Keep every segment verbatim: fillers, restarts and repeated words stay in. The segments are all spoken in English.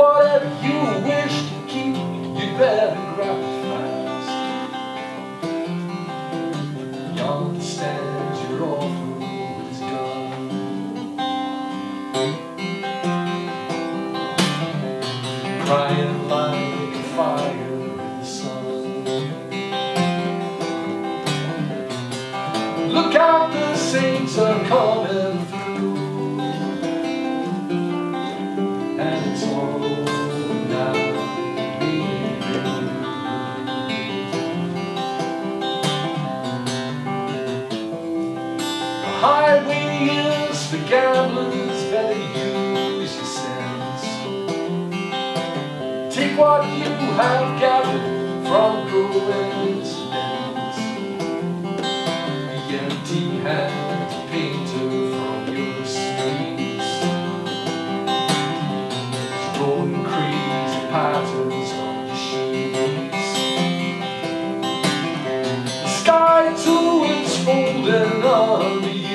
whatever you wish to keep, you better grab it fast. You understand your offer is gone. Crying like a fire in the sun. Look out, the saints are coming through, and it's all now me and the highway is for gamblers, better use your sense. Take what you have gathered from growing incidents. The empty-handed painter from your streets is drawing crazy patterns on your sheets. The sky too is folding under you,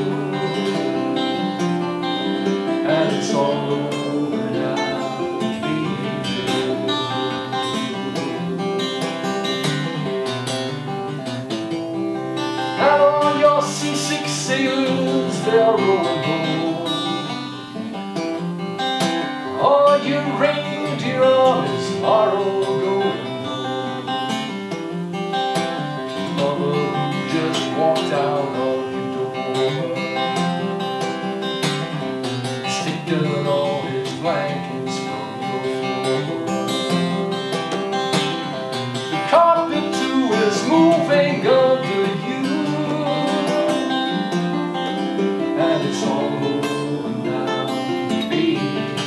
and it's all over now. And all your seasick sailors, they're rolling home. All your reindeer armies are all going home. Mother who just walked out of your door, sticking all his blankets from your floor. The carpet too is moving under you, and it's all over now, baby.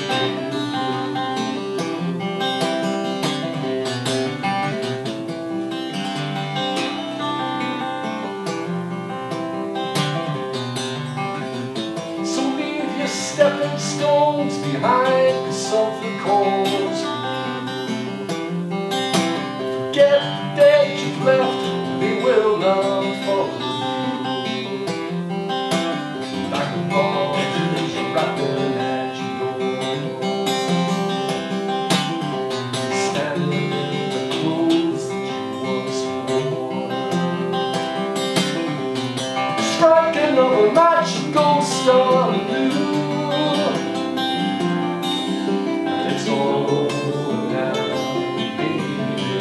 So leave your stepping stones behind, 'cause something calls for you. Forget the dead you've left, they will not follow you. Like a ball is rapping at your door, standing in the clothes that you once wore. Strike another match and go start anew, and it's all over now, baby.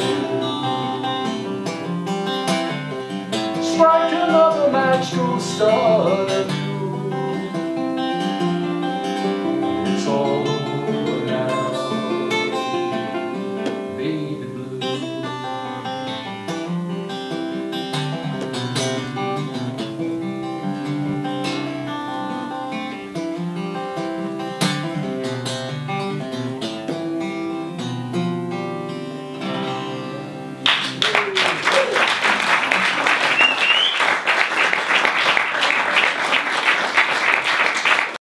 Strike another match, go start anew.